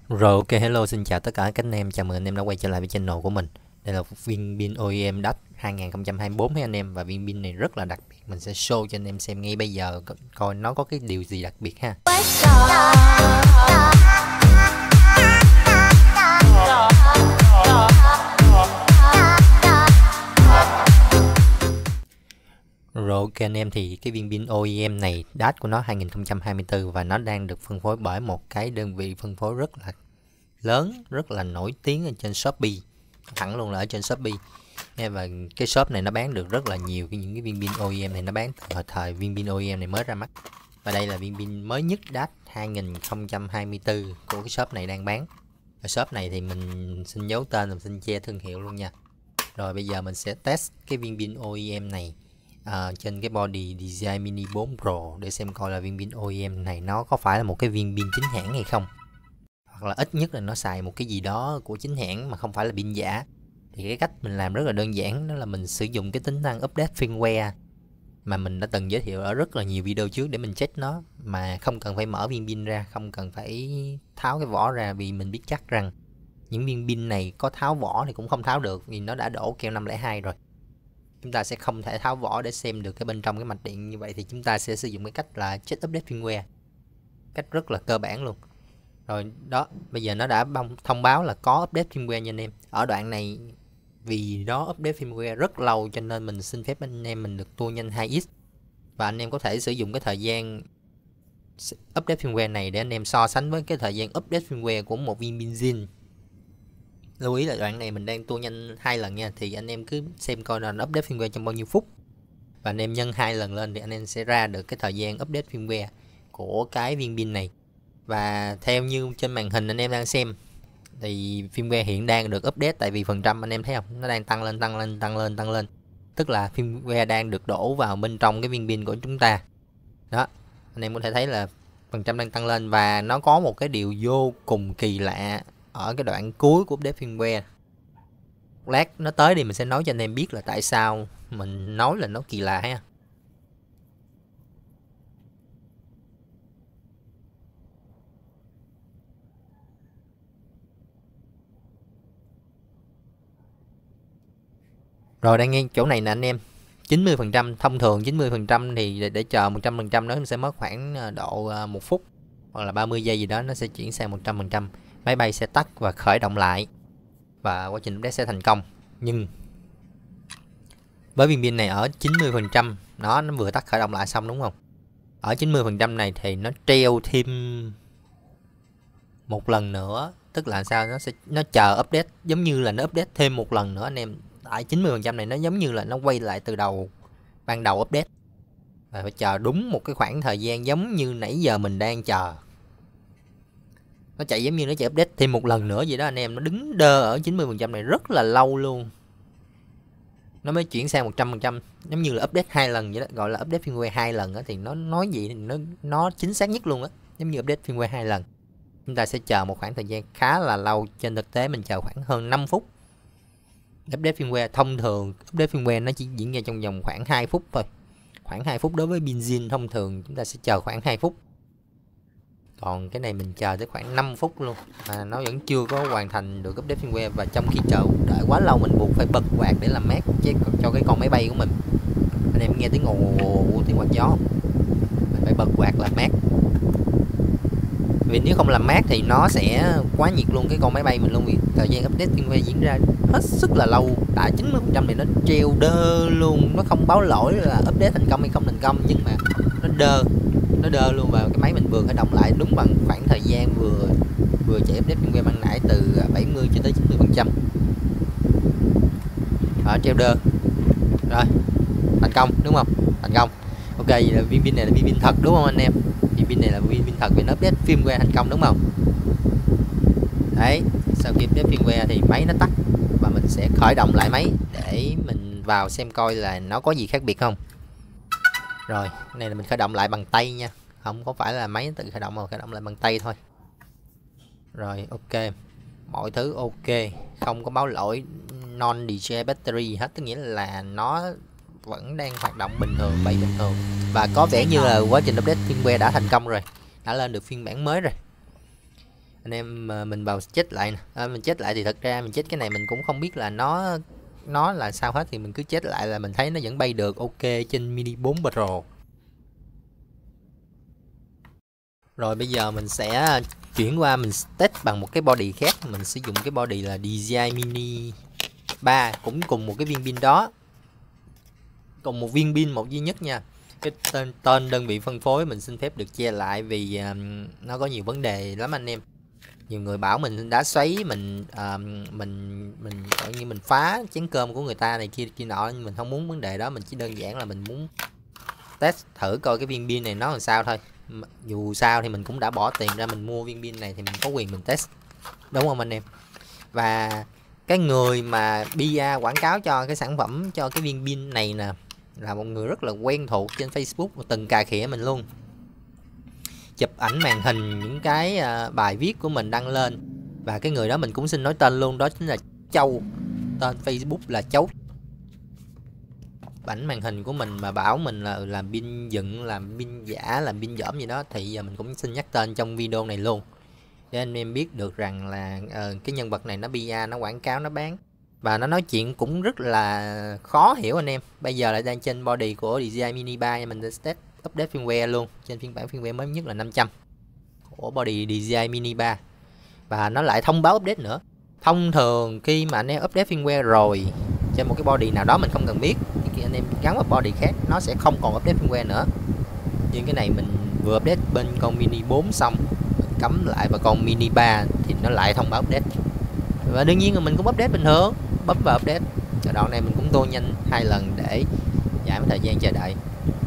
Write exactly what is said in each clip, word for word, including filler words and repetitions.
Rồi, ok, hello, xin chào tất cả các anh em, chào mừng anh em đã quay trở lại với channel của mình. Đây là viên pin o e em Dutch hai không hai tư với anh em, và viên pin này rất là đặc biệt, mình sẽ show cho anh em xem ngay bây giờ co- coi nó có cái điều gì đặc biệt ha. Rồi, ok anh em, thì cái viên pin o e em này Dutch của nó hai không hai tư, và nó đang được phân phối bởi một cái đơn vị phân phối rất là lớn, rất là nổi tiếng ở trên Shopee, thẳng luôn là ở trên Shopee. Và cái shop này nó bán được rất là nhiều cái những cái viên pin o e em này, nó bán từ thời viên pin o e em này mới ra mắt. Và đây là viên pin mới nhất Dutch hai không hai tư của cái shop này đang bán. Ở shop này thì mình xin giấu tên, mình xin che thương hiệu luôn nha. Rồi bây giờ mình sẽ test cái viên pin o e em này uh, trên cái body DJI Mini bốn Pro để xem coi là viên pin o e em này nó có phải là một cái viên pin chính hãng hay không, hoặc là ít nhất là nó xài một cái gì đó của chính hãng mà không phải là pin giả. Thì cái cách mình làm rất là đơn giản, đó là mình sử dụng cái tính năng update firmware mà mình đã từng giới thiệu ở rất là nhiều video trước để mình check nó, mà không cần phải mở viên pin ra, không cần phải tháo cái vỏ ra, vì mình biết chắc rằng những viên pin này có tháo vỏ thì cũng không tháo được vì nó đã đổ keo năm không hai rồi. Chúng ta sẽ không thể tháo vỏ để xem được cái bên trong cái mạch điện, như vậy thì chúng ta sẽ sử dụng cái cách là check update firmware, cách rất là cơ bản luôn. Rồi đó, bây giờ nó đã bông thông báo là có update firmware nha anh em. Ở đoạn này vì đó update firmware rất lâu cho nên mình xin phép anh em mình được tua nhanh hai x, và anh em có thể sử dụng cái thời gian update firmware này để anh em so sánh với cái thời gian update firmware của một viên pin zin. Lưu ý là đoạn này mình đang tua nhanh hai lần nha, thì anh em cứ xem coi là nó update firmware trong bao nhiêu phút, và anh em nhân hai lần lên thì anh em sẽ ra được cái thời gian update firmware của cái viên pin này. Và theo như trên màn hình anh em đang xem thì firmware hiện đang được update, tại vì phần trăm anh em thấy không, nó đang tăng lên tăng lên tăng lên tăng lên, tức là firmware đang được đổ vào bên trong cái viên pin của chúng ta đó. Anh em có thể thấy là phần trăm đang tăng lên, và nó có một cái điều vô cùng kỳ lạ ở cái đoạn cuối của update firmware. Lát nó tới thì mình sẽ nói cho anh em biết là tại sao mình nói là nó kỳ lạ ha. Rồi đang nghe chỗ này nè anh em, chín mươi phần trăm, thông thường chín mươi phần trăm thì để, để chờ một trăm phần trăm nó sẽ mất khoảng độ một phút hoặc là ba mươi giây gì đó, nó sẽ chuyển sang một trăm phần trăm. Máy bay sẽ tắt và khởi động lại, và quá trình update sẽ thành công. Nhưng với viên pin này ở chín mươi phần trăm, nó nó vừa tắt khởi động lại xong đúng không? Ở chín mươi phần trăm này thì nó treo thêm một lần nữa, tức là sao, nó sẽ nó chờ update, giống như là nó update thêm một lần nữa anh em. Tại chín mươi phần trăm này nó giống như là nó quay lại từ đầu, ban đầu update, và phải chờ đúng một cái khoảng thời gian giống như nãy giờ mình đang chờ. Nó chạy giống như nó chạy update thêm một lần nữa vậy đó anh em. Nó đứng đơ ở chín mươi phần trăm này rất là lâu luôn, nó mới chuyển sang một trăm phần trăm, giống như là update hai lần vậy đó, gọi là update firmware hai lần đó. Thì nó nói gì thì nó nó chính xác nhất luôn á, giống như update firmware hai lần. Chúng ta sẽ chờ một khoảng thời gian khá là lâu, trên thực tế mình chờ khoảng hơn năm phút. Update firmware thông thường, update firmware nó chỉ diễn ra trong vòng khoảng hai phút thôi. Khoảng hai phút đối với pin zin thông thường chúng ta sẽ chờ khoảng hai phút. Còn cái này mình chờ tới khoảng năm phút luôn mà nó vẫn chưa có hoàn thành được update firmware, và trong khi chờ đợi quá lâu mình buộc phải bật quạt để làm mát cho cái con máy bay của mình. Anh em nghe tiếng ồ ồ tiếng quạt gió, mình phải bật quạt làm mát, vì nếu không làm mát thì nó sẽ quá nhiệt luôn cái con máy bay mình luôn, vì thời gian update firmware diễn ra hết sức là lâu. Tại chín mươi phần trăm này nó treo đơ luôn, nó không báo lỗi là update thành công hay không thành công, nhưng mà nó đơ nó đơ luôn, và cái máy mình vừa khởi động lại đúng bằng khoảng thời gian vừa vừa chạy update firmware ban nãy, từ bảy mươi cho tới chín mươi phần trăm. Ở treo đơ rồi, thành công đúng không, thành công. Ok, vậy là viên pin này là viên pin thật đúng không anh em? Viên pin này là viên pin thật vì nó update firmware thành công đúng không? Đấy, sau khi update firmware thì máy nó tắt, và mình sẽ khởi động lại máy để mình vào xem coi là nó có gì khác biệt không. Rồi, cái này là mình khởi động lại bằng tay nha, không có phải là máy tự khởi động mà khởi động lại bằng tay thôi. Rồi, ok, mọi thứ ok, không có báo lỗi non decay battery hết, tức nghĩa là nó vẫn đang hoạt động bình thường, bay bình thường, và có vẻ như là quá trình update firmware đã thành công rồi, đã lên được phiên bản mới rồi. Anh em mà mình vào check lại nè, à, mình check lại thì thật ra mình check cái này mình cũng không biết là nó nó là sao hết, thì mình cứ check lại là mình thấy nó vẫn bay được ok trên Mini bốn Pro. Rồi bây giờ mình sẽ chuyển qua mình test bằng một cái body khác. Mình sử dụng cái body là đê gi i Mini ba, cũng cùng một cái viên pin đó, cùng một viên pin một duy nhất nha. Cái tên, tên đơn vị phân phối mình xin phép được che lại vì um, nó có nhiều vấn đề lắm anh em. Nhiều người bảo mình đá xoáy, mình uh, mình mình gọi như mình phá chén cơm của người ta này kia kia nọ, nhưng mình không muốn vấn đề đó. Mình chỉ đơn giản là mình muốn test thử coi cái viên pin này nó làm sao thôi. Dù sao thì mình cũng đã bỏ tiền ra mình mua viên pin này thì mình có quyền mình test, đúng không anh em? Và cái người mà pê e quảng cáo cho cái sản phẩm, cho cái viên pin này nè, là một người rất là quen thuộc trên Facebook, từng cà khịa mình luôn, chụp ảnh màn hình những cái uh, bài viết của mình đăng lên. Và cái người đó mình cũng xin nói tên luôn, đó chính là Châu, tên Facebook là Châu. Ảnh màn hình của mình mà bảo mình là làm pin dựng, làm pin giả, làm pin dởm gì đó, thì giờ mình cũng xin nhắc tên trong video này luôn để anh em biết được rằng là uh, cái nhân vật này nó pê e, nó quảng cáo, nó bán và nó nói chuyện cũng rất là khó hiểu anh em. Bây giờ lại đang trên body của đê gi i Mini ba, mình sẽ test update firmware luôn trên phiên bản firmware mới nhất là năm trăm của body đê gi i Mini ba, và nó lại thông báo update nữa. Thông thường khi mà anh em update firmware rồi trên một cái body nào đó mình không cần biết, thì khi anh em gắn vào body khác nó sẽ không còn update firmware nữa. Nhưng cái này mình vừa update bên con Mini bốn xong, mình cắm lại vào con Mini ba thì nó lại thông báo update. Và đương nhiên là mình cũng update bình thường, bấm vào update. Ở đoạn này mình cũng tô nhanh hai lần để giảm thời gian chờ đợi.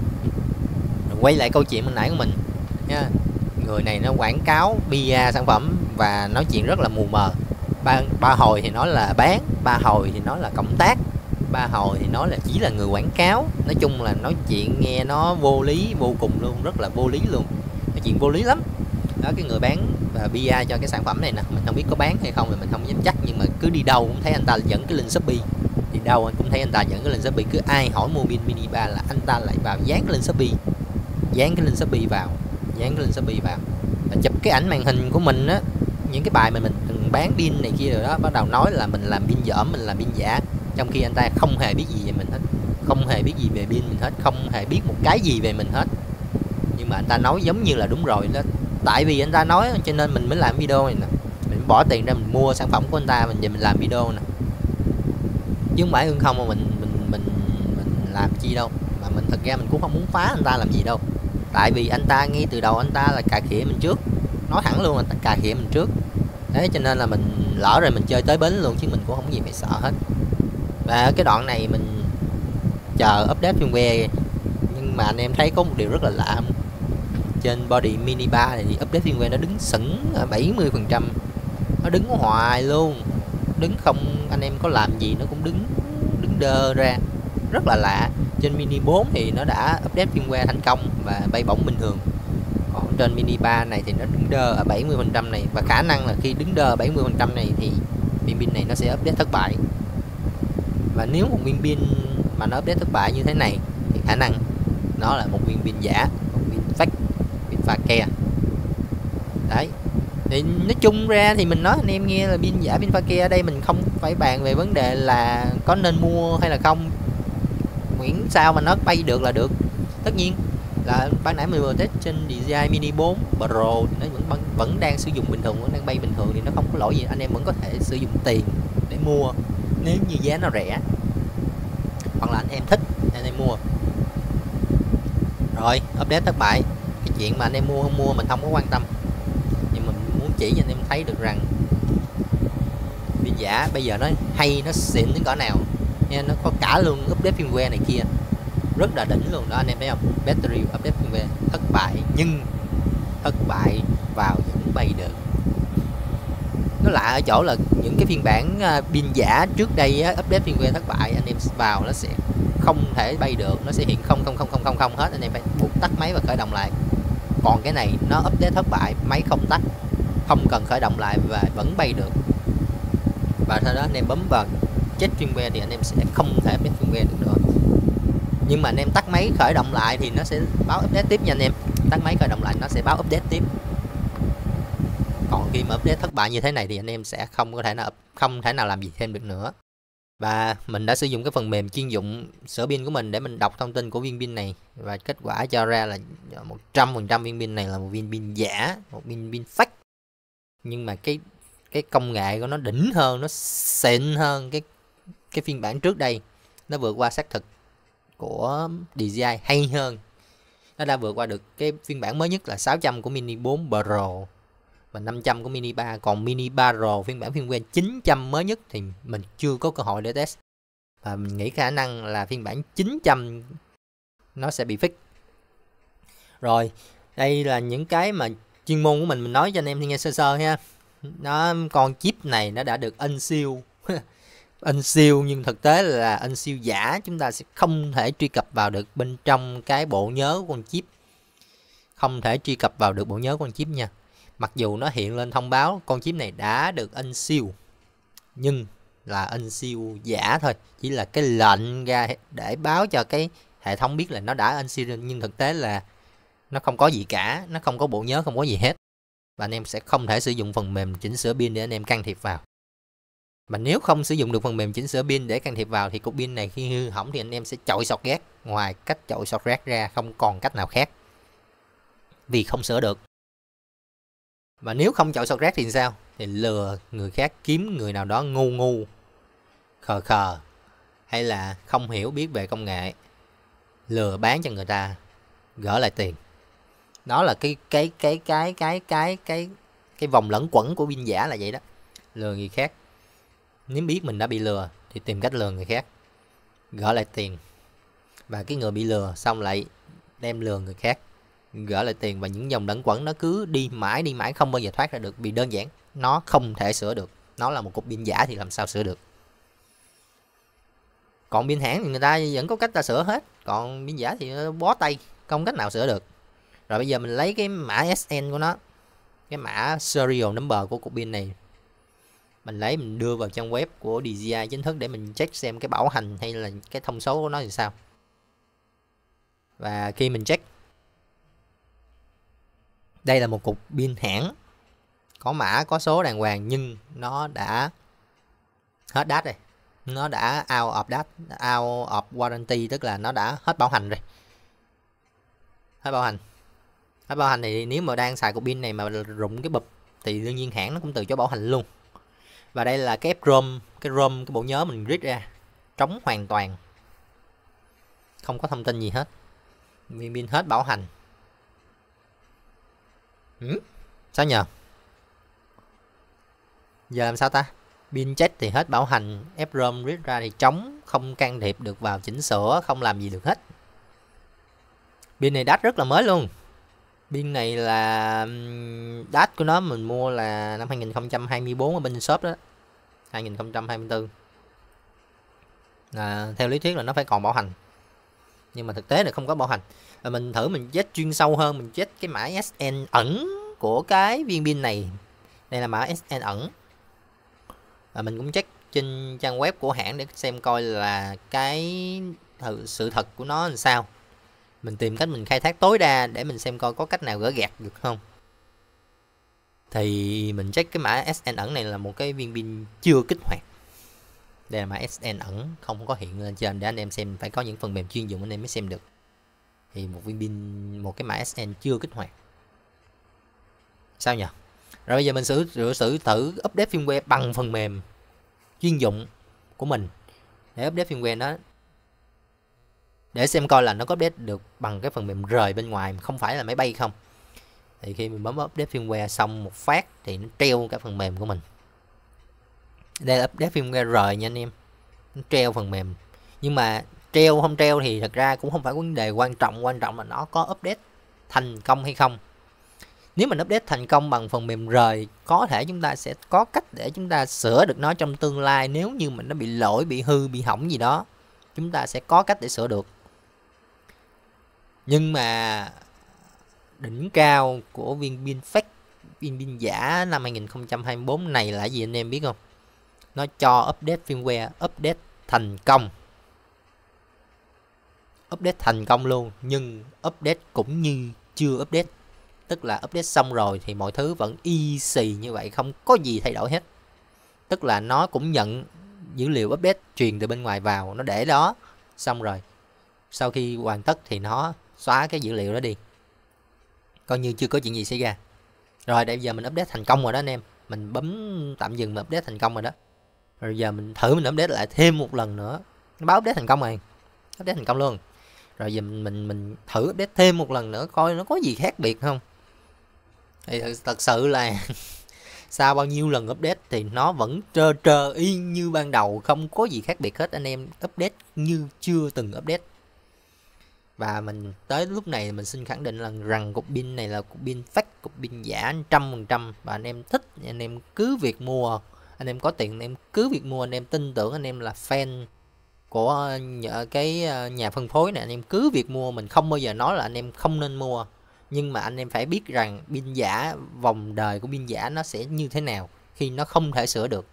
Rồi quay lại câu chuyện ban nãy của mình nha. Người này nó quảng cáo pê e sản phẩm và nói chuyện rất là mù mờ. Ba, ba hồi thì nói là bán, ba hồi thì nói là cộng tác, ba hồi thì nói là chỉ là người quảng cáo. Nói chung là nói chuyện nghe nó vô lý vô cùng luôn, rất là vô lý luôn, nói chuyện vô lý lắm đó. Cái người bán và pê e cho cái sản phẩm này nè, mình không biết có bán hay không thì mình không dám chắc, nhưng mà cứ đi đâu cũng thấy anh ta dẫn cái link Shopee, đi đâu anh cũng thấy anh ta dẫn cái link Shopee. Cứ ai hỏi mua pin Mini ba là anh ta lại vào dán cái link Shopee, dán cái link Shopee vào, dán cái link Shopee vào và chụp cái ảnh màn hình của mình á, những cái bài mà mình từng bán pin này kia rồi đó, bắt đầu nói là mình làm pin dởm, mình làm pin giả, trong khi anh ta không hề biết gì về mình hết, không hề biết gì về pin mình hết, không hề biết một cái gì về mình hết. Nhưng mà anh ta nói giống như là đúng rồi đó, tại vì anh ta nói cho nên mình mới làm video này nè, mình bỏ tiền ra mình mua sản phẩm của anh ta, mình về mình làm video nè, chứ không phải không mà mình mình mình mình làm chi đâu. Mà mình thật ra mình cũng không muốn phá anh ta làm gì đâu, tại vì anh ta ngay từ đầu anh ta là cà khịa mình trước, nói thẳng luôn là cà khịa mình trước. Thế cho nên là mình lỡ rồi mình chơi tới bến luôn, chứ mình cũng không gì phải sợ hết. Và cái đoạn này mình chờ update firmware, nhưng mà anh em thấy có một điều rất là lạ không? Trên body Mini ba này thì update firmware nó đứng sững ở bảy mươi phần trăm, nó đứng hoài luôn, đứng không, anh em có làm gì nó cũng đứng đứng đơ ra, rất là lạ. Trên Mini bốn thì nó đã update firmware thành công và bay bổng bình thường, còn trên Mini ba này thì nó đứng đơ ở bảy mươi phần trăm này, và khả năng là khi đứng đơ ở bảy mươi phần trăm này thì viên pin này nó sẽ update thất bại. Và nếu một viên pin mà nó update thất bại như thế này thì khả năng nó là một viên pin giả, một viên fake, pin pha ke. Đấy, thì nói chung ra thì mình nói anh em nghe là pin giả, pin pha ke. Ở đây mình không phải bàn về vấn đề là có nên mua hay là không, miễn sao mà nó bay được là được. Tất nhiên là ban nãy mình vừa test trên đê gi i Mini bốn Pro nó vẫn vẫn đang sử dụng bình thường, vẫn đang bay bình thường thì nó không có lỗi gì, anh em vẫn có thể sử dụng tiền để mua nếu như giá nó rẻ, hoặc là anh em thích anh em mua. Rồi update thất bại, cái chuyện mà anh em mua không mua mình không có quan tâm, nhưng mình muốn chỉ cho anh em thấy được rằng pin giả bây giờ nó hay, nó xịn đến cỡ nào nha. Nó có cả luôn update firmware này kia, rất là đỉnh luôn đó anh em thấy không. Battery update firmware thất bại, nhưng thất bại vào vẫn bay được. Nó lạ ở chỗ là những cái phiên bản pin uh, giả trước đây á, update firmware thất bại, anh em vào nó sẽ không thể bay được, nó sẽ hiện không không không không không không hết, anh em phải buộc tắt máy và khởi động lại. Còn cái này nó update thất bại, máy không tắt, không cần khởi động lại và vẫn bay được. Và sau đó anh em bấm vào check firmware thì anh em sẽ không thể update firmware được nữa. Nhưng mà anh em tắt máy khởi động lại thì nó sẽ báo update tiếp nha anh em. Tắt máy khởi động lại nó sẽ báo update tiếp. Còn khi mà update thất bại như thế này thì anh em sẽ không có thể nào không thể nào làm gì thêm được nữa. Và mình đã sử dụng cái phần mềm chuyên dụng sửa pin của mình để mình đọc thông tin của viên pin này, và kết quả cho ra là một trăm phần trăm viên pin này là một viên pin giả, một viên pin fake. Nhưng mà cái cái công nghệ của nó đỉnh hơn, nó xịn hơn cái cái phiên bản trước đây, nó vượt qua xác thực của đê gi i hay hơn. Nó đã vượt qua được cái phiên bản mới nhất là sáu trăm của Mini bốn Pro và năm trăm của Mini ba. Còn Mini ba Pro phiên bản firmware chín trăm mới nhất thì mình chưa có cơ hội để test, và mình nghĩ khả năng là phiên bản chín trăm nó sẽ bị fix. Rồi, đây là những cái mà chuyên môn của mình mình nói cho anh em nghe sơ sơ ha. Nó con chip này nó đã được in siêu in siêu nhưng thực tế là in siêu giả, chúng ta sẽ không thể truy cập vào được bên trong cái bộ nhớ của con chip, không thể truy cập vào được bộ nhớ của con chip nha. Mặc dù nó hiện lên thông báo con chip này đã được in siêu, nhưng là in siêu giả thôi, chỉ là cái lệnh ra để báo cho cái hệ thống biết là nó đã in siêu, nhưng thực tế là nó không có gì cả, nó không có bộ nhớ, không có gì hết. Và anh em sẽ không thể sử dụng phần mềm chỉnh sửa pin để anh em can thiệp vào. Mà nếu không sử dụng được phần mềm chỉnh sửa pin để can thiệp vào thì cục pin này khi hư hỏng thì anh em sẽ chọi sọt rác. Ngoài cách chọi sọt rác ra không còn cách nào khác, vì không sửa được. Và nếu không chọi sọt rác thì sao? Thì lừa người khác, kiếm người nào đó ngu ngu, khờ khờ, hay là không hiểu biết về công nghệ, lừa bán cho người ta, gỡ lại tiền. Đó là cái cái cái cái cái cái cái cái vòng lẫn quẩn của pin giả là vậy đó. Lừa người khác, nếu biết mình đã bị lừa thì tìm cách lừa người khác, gỡ lại tiền. Và cái người bị lừa xong lại đem lừa người khác, gỡ lại tiền. Và những vòng lẫn quẩn nó cứ đi mãi đi mãi không bao giờ thoát ra được, vì đơn giản nó không thể sửa được. Nó là một cục pin giả thì làm sao sửa được. Còn pin hãng thì người ta vẫn có cách ta sửa hết, còn pin giả thì nó bó tay, không cách nào sửa được. Rồi bây giờ mình lấy cái mã ét en của nó, cái mã serial number của cục pin này, mình lấy mình đưa vào trang web của đê gi i chính thức để mình check xem cái bảo hành hay là cái thông số của nó thì sao. Và khi mình check, đây là một cục pin hãng, có mã có số đàng hoàng, nhưng nó đã hết date rồi, nó đã out of date, out of warranty, tức là nó đã hết bảo hành rồi. Hết bảo hành. Hết bảo hành thì nếu mà đang xài cục pin này mà rụng cái bụp thì đương nhiên hãng nó cũng từ chối bảo hành luôn. Và đây là cái ROM, cái ROM cái bộ nhớ mình read ra, trống hoàn toàn, không có thông tin gì hết. Viên pin hết bảo hành. Ừ? Sao nhờ? Giờ làm sao ta? Pin check thì hết bảo hành, ép ROM read ra thì trống, không can thiệp được vào chỉnh sửa, không làm gì được hết. Pin này đắt rất là mới luôn. Pin này là đắt của nó mình mua là năm hai nghìn không trăm hai mươi bốn ở bên shop đó, hai nghìn không trăm hai mươi tư. À, theo lý thuyết là nó phải còn bảo hành, nhưng mà thực tế là không có bảo hành. Và mình thử mình check chuyên sâu hơn, mình check cái mã ét en ẩn của cái viên pin này. Đây là mã ét en ẩn. Và mình cũng check trên trang web của hãng để xem coi là cái sự thật của nó làm sao. Mình tìm cách mình khai thác tối đa để mình xem coi có cách nào gỡ gạt được không. Thì mình check cái mã ét en ẩn này là một cái viên pin chưa kích hoạt. Đây là mã ét en ẩn, không có hiện lên trên để anh em xem, phải có những phần mềm chuyên dụng anh em mới xem được. Thì một viên pin, một cái mã ét en chưa kích hoạt. Sao nhỉ? Rồi bây giờ mình sử sử, sử thử update firmware bằng phần mềm chuyên dụng của mình để update firmware nó, để xem coi là nó có update được bằng cái phần mềm rời bên ngoài, không phải là máy bay không. Thì khi mình bấm update firmware xong một phát thì nó treo cả phần mềm của mình. Đây là update firmware rời nha anh em, nó treo phần mềm. Nhưng mà treo không treo thì thật ra cũng không phải vấn đề quan trọng, quan trọng là nó có update thành công hay không. Nếu mình update thành công bằng phần mềm rời, có thể chúng ta sẽ có cách để chúng ta sửa được nó trong tương lai. Nếu như mình nó bị lỗi, bị hư, bị hỏng gì đó, chúng ta sẽ có cách để sửa được. Nhưng mà đỉnh cao của viên pin fake, viên pin giả năm hai nghìn không trăm hai mươi bốn này là gì anh em biết không? Nó cho update firmware, update thành công. Update thành công luôn, nhưng update cũng như chưa update. Tức là update xong rồi thì mọi thứ vẫn easy như vậy, không có gì thay đổi hết. Tức là nó cũng nhận dữ liệu update truyền từ bên ngoài vào, nó để đó, xong rồi sau khi hoàn tất thì nó xóa cái dữ liệu đó đi, coi như chưa có chuyện gì xảy ra. Rồi bây giờ mình update thành công rồi đó anh em, mình bấm tạm dừng mà update thành công rồi đó. Rồi giờ mình thử mình update lại thêm một lần nữa, nó báo update thành công rồi, update thành công luôn. Rồi giờ mình mình, mình thử update thêm một lần nữa coi nó có gì khác biệt không. Thì thật, thật sự là sau bao nhiêu lần update thì nó vẫn trơ trơ y như ban đầu, không có gì khác biệt hết anh em, update như chưa từng update. Và mình tới lúc này mình xin khẳng định là rằng cục pin này là cục pin fake, cục pin giả một trăm phần trăm. Và anh em thích anh em cứ việc mua, anh em có tiền anh em cứ việc mua, anh em tin tưởng anh em là fan của cái nhà phân phối này, anh em cứ việc mua. Mình không bao giờ nói là anh em không nên mua, nhưng mà anh em phải biết rằng pin giả, vòng đời của pin giả nó sẽ như thế nào khi nó không thể sửa được.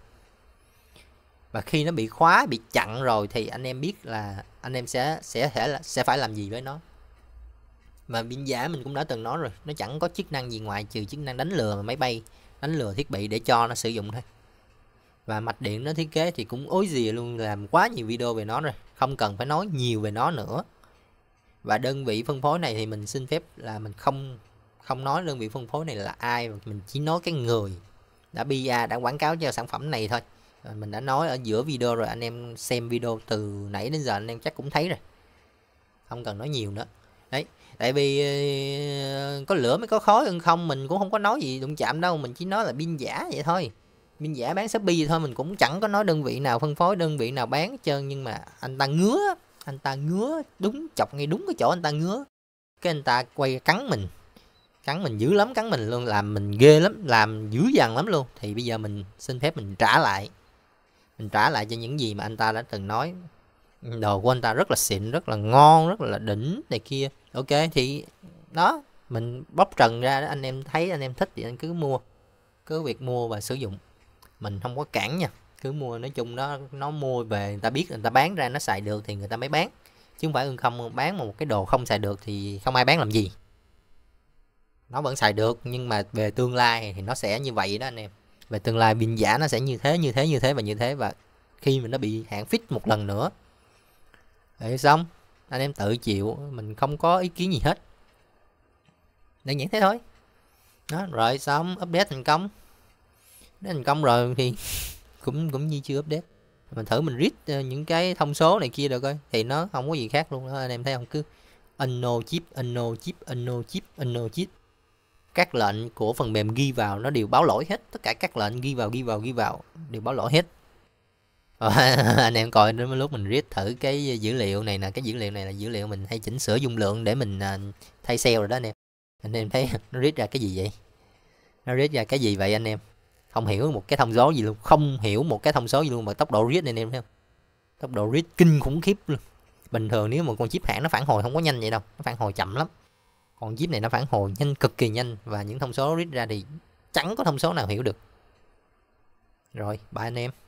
Và khi nó bị khóa, bị chặn rồi thì anh em biết là anh em sẽ sẽ sẽ sẽ phải làm gì với nó. Mà pin giả mình cũng đã từng nói rồi, nó chẳng có chức năng gì ngoài trừ chức năng đánh lừa máy bay, đánh lừa thiết bị để cho nó sử dụng thôi. Và mạch điện nó thiết kế thì cũng ối dìa luôn, làm quá nhiều video về nó rồi, không cần phải nói nhiều về nó nữa. Và đơn vị phân phối này thì mình xin phép là mình không không nói đơn vị phân phối này là ai, mình chỉ nói cái người đã pê e đã quảng cáo cho sản phẩm này thôi. Mình đã nói ở giữa video rồi, anh em xem video từ nãy đến giờ anh em chắc cũng thấy rồi, không cần nói nhiều nữa. Đấy, tại vì có lửa mới có khói, hơn không mình cũng không có nói gì đụng chạm đâu, mình chỉ nói là pin giả vậy thôi, pin giả bán Shopee vậy thôi, mình cũng chẳng có nói đơn vị nào phân phối, đơn vị nào bán hết trơn. Nhưng mà anh ta ngứa, anh ta ngứa đúng, chọc ngay đúng cái chỗ anh ta ngứa, cái anh ta quay cắn mình, cắn mình dữ lắm, cắn mình luôn, làm mình ghê lắm, làm dữ dằn lắm luôn. Thì bây giờ mình xin phép mình trả lại, mình trả lại cho những gì mà anh ta đã từng nói. Đồ của anh ta rất là xịn, rất là ngon, rất là đỉnh này kia. Ok thì đó, mình bóc trần ra đó, anh em thấy anh em thích thì anh cứ mua, cứ việc mua và sử dụng, mình không có cản nha, cứ mua. Nói chung nó nó mua về người ta biết, người ta bán ra nó xài được thì người ta mới bán, chứ không phải không bán một cái đồ không xài được thì không ai bán làm gì. Nó vẫn xài được, nhưng mà về tương lai thì nó sẽ như vậy đó anh em. Về tương lai pin giả nó sẽ như thế, như thế, như thế và như thế. Và khi mà nó bị hạn fix một lần nữa thì xong, anh em tự chịu, mình không có ý kiến gì hết, đơn giản thế thôi. Đó, rồi xong update thành công, update thành công rồi thì cũng cũng như chưa update. Mình thử mình read những cái thông số này kia được coi, thì nó không có gì khác luôn đó anh em thấy không, cứ unknown chip, unknown chip, unknown chip, unknown chip. Các lệnh của phần mềm ghi vào nó đều báo lỗi hết, tất cả các lệnh ghi vào ghi vào ghi vào đều báo lỗi hết. Anh em coi đến lúc mình read thử cái dữ liệu này nè, cái dữ liệu này là dữ liệu mình hay chỉnh sửa dung lượng để mình thay cell rồi đó anh em. Anh em thấy nó read ra cái gì vậy, nó read ra cái gì vậy anh em? Không hiểu một cái thông số gì luôn, không hiểu một cái thông số gì luôn, mà tốc độ read này anh em thấy không, tốc độ read kinh khủng khiếp luôn. Bình thường nếu mà con chip hãng nó phản hồi không có nhanh vậy đâu, nó phản hồi chậm lắm, còn chip này nó phản hồi nhanh, cực kỳ nhanh. Và những thông số read ra thì chẳng có thông số nào hiểu được. Rồi bye anh em.